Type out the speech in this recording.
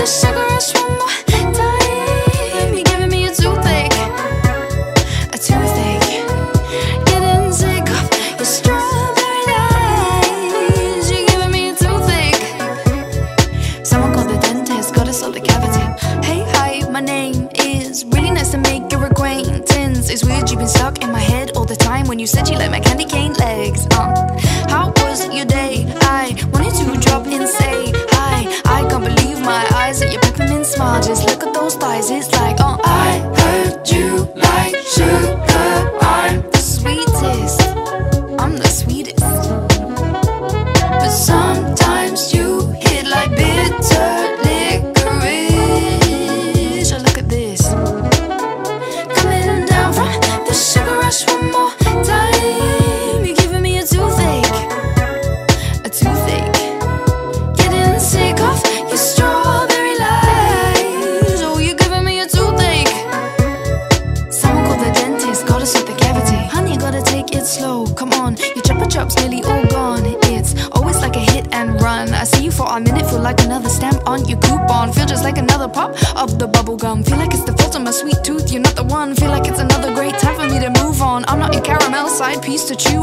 sugar rush one more time. You're giving me a toothache, a toothache. Getting sick of your strawberry lies. You're giving me a toothache. Someone called the dentist, gotta solve the cavity. Hey, hi, my name is really nice to make your acquaintance. It's weird you've been stuck in my head all the time when you said you like my candy cane legs. How was your day? I wanted to drop in, say hi. I can't believe my eyes at your peppermint smile. Just look at those thighs, it's like, I heard you like sugar. I'm the sweetest, I'm the sweetest. But sometimes you hit like bitter licorice. Oh, look at this, coming down from the sugar rush one more time. You're giving me a toothache, a toothache. Getting sick of your strawberry lies. Oh, you're giving me a toothache. Someone called the dentist, gotta sort the cavity. Honey, gotta take it slow, come on. Your chopper chop's nearly all gone. It's always like a hit and run. I see you for a minute, feel like another stamp on your coupon. Feel just like another pop of the bubble gum. Feel like it's the fault of my sweet tooth, you're not the one. Feel like it's another great time for me to move on. I'm not your caramel side piece to chew